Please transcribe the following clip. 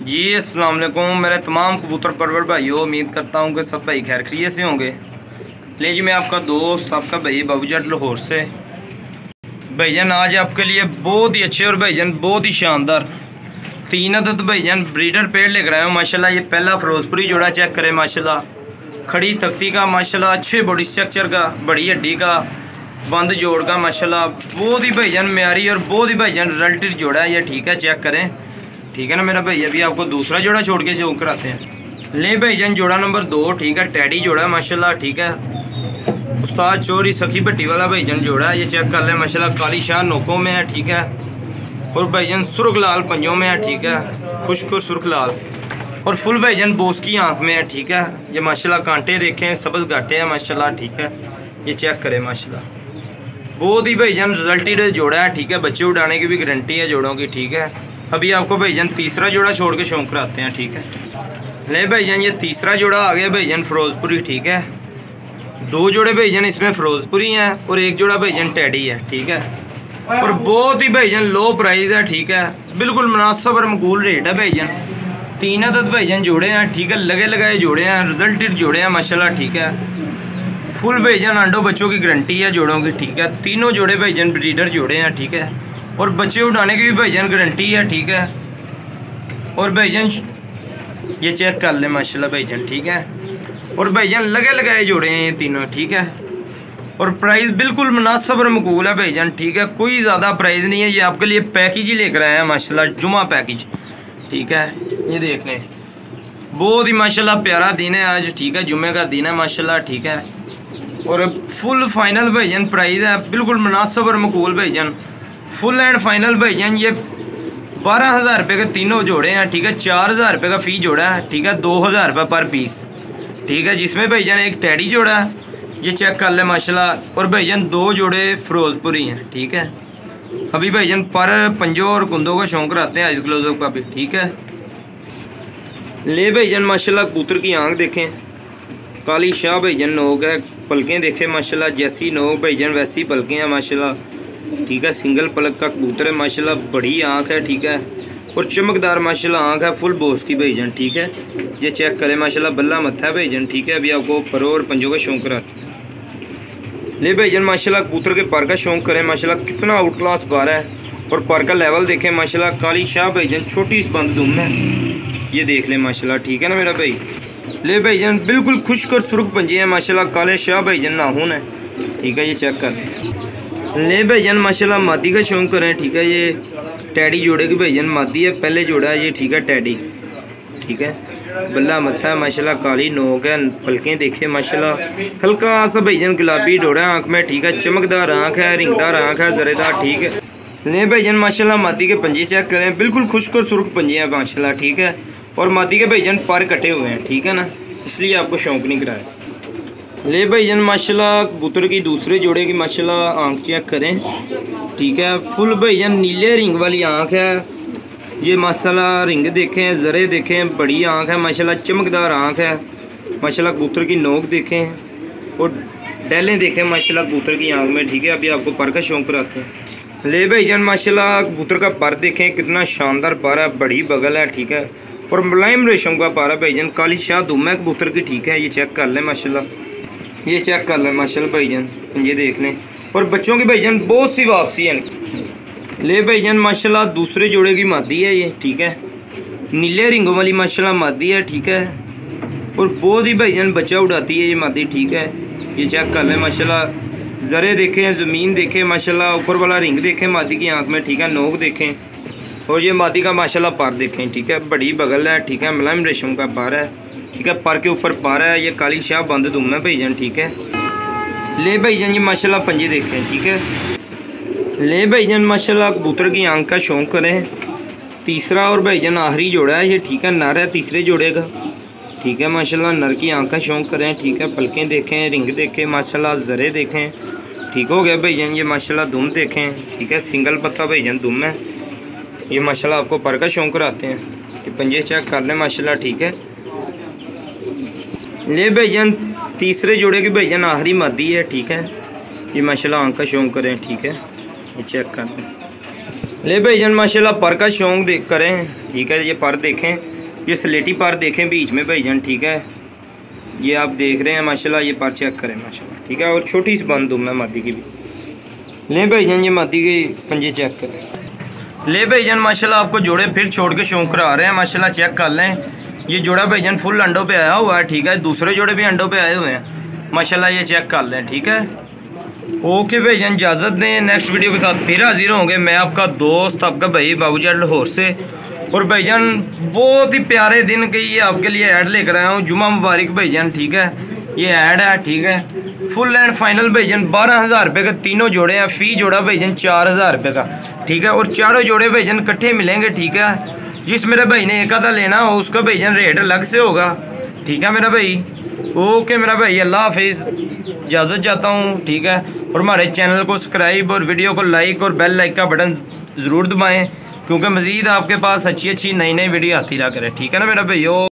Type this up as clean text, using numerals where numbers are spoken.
जी अस्सलाम वालेकुम मेरे तमाम कबूतर परवर भाइयों, उम्मीद करता हूँ कि सब भाई खैर खैरियत से होंगे। ले जी मैं आपका दोस्त आपका भाई बाबू जट लाहौर से। भाईजान आज आपके लिए बहुत ही अच्छे और भाईजान बहुत ही शानदार 3 अदद भाईजान ब्रीडर पेड़ लेकर आए हो माशाल्लाह। ये पहला फिरोजपुरी जोड़ा चेक करें माशाल्लाह, खड़ी तख्ती का माशाल्लाह, अच्छे बॉडी स्ट्रक्चर का, बड़ी हड्डी का, बंद जोड़ का माशाल्लाह, बहुत ही भाईजान म्यारी और बहुत ही भाईजान रिजल्टेड जोड़ा है ये। ठीक है, चेक करें, ठीक है ना मेरा भाई। अभी आपको दूसरा जोड़ा छोड़ के जो कराते हैं। ले भाईजान जोड़ा नंबर 2, ठीक है, टैडी जोड़ा माशाल्लाह। ठीक है, उस्ताद चोरी सखी भट्टी वाला भाईजान जोड़ा है, ये चेक कर ले माशाल्लाह। काली शाह नोकों में है, ठीक है, और भाईजान सुर्ख लाल पंजों में है, ठीक है, खुश्क और सुर्ख लाल, और फुल भाईजान बोस की आँख में है। ठीक है, ये माशाल्लाह कांटे देखें, सब्ज़ गाटे हैं माशाल्लाह। ठीक है, ये चेक करें माशाल्लाह, बहुत ही भाईजान रिजल्टेड जोड़ा है। ठीक है, बच्चे उड़ाने की भी गारंटी है जोड़ों की। ठीक है, अभी आपको भाईजान तीसरा जोड़ा छोड़ के शौक कराते हैं। ठीक है, ले भाईजान ये तीसरा जोड़ा आ गया भाईजान फिरोजपुरी। ठीक है, 2 जोड़े भाईजान इसमें फिरोजपुरी हैं और 1 जोड़ा भाईजान टैडी है। ठीक है, और बहुत ही भाईजान लो प्राइस है। ठीक है, बिल्कुल मुनासिब और मकबूल रेट है भाईजान। 3 अदद भाईजान जोड़े हैं। ठीक है, लगे लगाए जोड़े हैं, रिजल्टेड जोड़े हैं माशाल्लाह। ठीक है, फुल भाईजान अंडों बच्चों की गारंटी है जोड़ों की। ठीक है, तीनों जोड़े भाईजान ब्रीडर जोड़े हैं। ठीक है, और बच्चे उड़ाने की भी भाईजान गारंटी है। ठीक है, और भाईजान ये चेक कर ले माशाल्लाह भाईजान। ठीक है, और भाईजान लगे लगाए जोड़े हैं ये तीनों। ठीक है, और प्राइस बिल्कुल मुनासिब और मकबूल है भाईजान। ठीक है, कोई ज़्यादा प्राइस नहीं है। ये आपके लिए पैकेज ही लेकर आए हैं माशाल्लाह, जुमा पैकेज। ठीक है, ये देख लें, बहुत ही माशाल्लाह प्यारा दिन है आज। ठीक है, जुमे का दिन है माशाल्लाह। ठीक है, और फुल फाइनल भाईजान प्राइस है, बिल्कुल मुनासिब और मकबूल भाईजान, फुल एंड फाइनल भाईजान। ये 12,000 रुपये के तीनों जोड़े हैं। ठीक है, 4,000 रुपये का फ़ी जोड़ा है। ठीक है, 2,000 रुपये पर पीस। ठीक है, जिसमें भाईजान एक टैडी जोड़ा है, ये चेक कर ले माशाल्लाह, और भाईजान 2 जोड़े फिरोजपुरी हैं। ठीक है, अभी भाईजान पर पंजों और कुंदों का शौक रहते हैं, आइस ग्लोव का भी। ठीक है, ले भाईजान माशाल्लाह कबूतर की आँख देखें, काली शाह भाईजान नोक है, पलकें देखें माशाल्लाह, जैसी नोक भाईजान वैसी पलकें हैं माशाल्लाह। ठीक है, सिंगल पलक का कबूतर है माशाल्लाह, बड़ी आँख है। ठीक है, और चमकदार माशाल्लाह आँख है, फुल बोस की भाईजान। ठीक है, ये चेक करें माशाल्लाह, बल्ला मत्था है भाईजान। ठीक है, अभी आपको परों और पंजों का शौक कराते हैं। ले भाईजान माशाल्लाह कबूतर के पर का शौक करें माशाल्लाह, कितना आउट क्लास पर है, और पर का लेवल देखें माशाल्लाह। काली शाह भाईजान छोटी बंद दुम है, ये देख लें माशाल्लाह। ठीक है ना मेरा भाई। ले भाईजान बिल्कुल खुश्क और सुर्ख पंजे हैं माशाल्लाह, काले शाह भाईजान नाखून है। ठीक है, ये चेक कर ले भाईजान माशाल्लाह, मादी का शौक करें। ठीक है, ये टैडी जोड़े की भाईजान मादी है, पहले जोड़ा है ये। ठीक है, टैडी। ठीक है, बल्ला मत्था है माशाल्लाह, काली नोक है, पलकें देखे माशाल्लाह, हल्का सा भाईजान गुलाबी डोरा आँख में। ठीक है, चमकदार आँख है, रिंगदार आँख है, जरेदार। ठीक है, ले भाईजान माशाल्लाह मादी के पंजे चेक करें, बिल्कुल खुश्क और सुर्ख पंजे हैं माशाल्लाह। ठीक है, और मादी के भाईजान पर कटे हुए हैं। ठीक है ना, इसलिए आपको शौक नहीं कराया। ले भाईजान माशाल्लाह कबूतर की दूसरे जोड़े की माशाल्लाह आँख चेक करें। ठीक है, फुल भाईजान नीले रिंग वाली आँख है, ये माशाल्लाह रिंग देखें, ज़रे देखें, बड़ी आँख है माशाल्लाह, चमकदार आँख है माशाल्लाह। कबूतर की नोक देखें और डैलें देखें माशाल्लाह कबूतर की आँख में। ठीक है, अभी आपको पर का शौक कराते हैं। ले भाईजान माशाल्लाह कबूतर का पर देखें, कितना शानदार पर है, बड़ी बगल है। ठीक है, और मुलायम रेशम का पर है भाईजान, काली शाह दुम है कबूतर की। ठीक है, ये चेक कर लें माशाल्लाह, ये चेक कर लें माशाल्लाह भाईजान, ये देख लें, और बच्चों की भाईजान बहुत सी वापसी है। ले भाईजान माशाल्लाह दूसरे जोड़े की मादी है ये। ठीक है, नीले रिंगों वाली माशाल्लाह मादी है। ठीक है, और बहुत ही भाईजान बच्चा उड़ाती है ये मादी। ठीक है, ये चेक कर लें माशाल्लाह, ज़रे देखें, ज़मीन देखें माशाल्लाह, ऊपर वाला रिंग देखें मादी की आँख में। ठीक है, नोक देखें, और ये मादी का माशाल्लाह पर देखें। ठीक है, बड़ी बगल है। ठीक है, मुलायम रेशम का पर है। ठीक है, पर के ऊपर पर है, ये काली शाह बंद दुम है भाईजान। ठीक है, ले भाईजान ये माशाल्लाह पंजे देखें। ठीक है, ले भाईजान माशाल्लाह कबूतर की आँख का शौक करें। तीसरा और भाईजान आखिरी जोड़ा है ये। ठीक है, नर है तीसरे जोड़े का। ठीक है, माशाल्लाह नर की आँख का शौक करें। ठीक है, पलकें देखें, रिंग देखें माशाल्लाह, ज़रे देखें। ठीक हो गया भाईजान, ये माशाल्लाह दुम देखें। ठीक है, सिंगल पत्ता भाईजान दुम है, ये माशाल्लाह आपको पर का शौक कराते हैं। ये पंजे चेक कर लें माशाल्लाह। ठीक है, ले भाईजान तीसरे जोड़े की भाईजान आखिरी मादी है। ठीक है, ये माशाल्लाह आँख का शौक करें। ठीक है, ये चेक कर लें। ले भाईजान माशाल्लाह पर का शौक देख करें, ठीक है। ये पर देखें, ये स्लेटी पर देखें बीच में भाईजान, ठीक है। ये आप देख रहे हैं माशाल्लाह, ये पर चेक करें माशाल्लाह, ठीक है। और छोटी सी बंद मैं मादी की भी ले भाईजान, ये मादी के पंजे चेक करें। ले भाईजान माशाल्लाह आपको जोड़े फिर छोड़ के शौक करा रहे हैं माशाल्लाह, चेक कर लें। ये जोड़ा भाईजान फुल अंडों पे आया हुआ है, ठीक है। दूसरे जोड़े भी अंडों पे आए हुए हैं माशाल्लाह, ये चेक कर लें, ठीक है। ओके भाईजान, इजाज़त दें, नेक्स्ट वीडियो के साथ फिर हाजिर होंगे। मैं आपका दोस्त, आपका भाई बाबूजान लाहौर से। और भाईजान बहुत ही प्यारे दिन की ये आपके लिए ऐड लेकर आया हूँ। जुमा मुबारक भाईजान, ठीक है। ये ऐड है, ठीक है। फुल एंड फाइनल भाईजान 12,000 रुपये का तीनों जोड़े हैं। फ़ी जोड़ा भाईजान 4,000 रुपये का, ठीक है। और चारों जोड़े भाईजान इकट्ठे मिलेंगे, ठीक है। जिस मेरे भाई ने एक आधा लेना हो उसका भाईजान रेट अलग से होगा, ठीक है मेरा भाई। ओके मेरा भाई, अल्लाह हाफिज़, इजाज़त चाहता हूँ, ठीक है। और हमारे चैनल को सब्सक्राइब और वीडियो को लाइक और बेल लाइक का बटन ज़रूर दबाएँ, क्योंकि मज़ीद आपके पास अच्छी अच्छी नई नई वीडियो आती रहा करे, ठीक है ना मेरा भाई।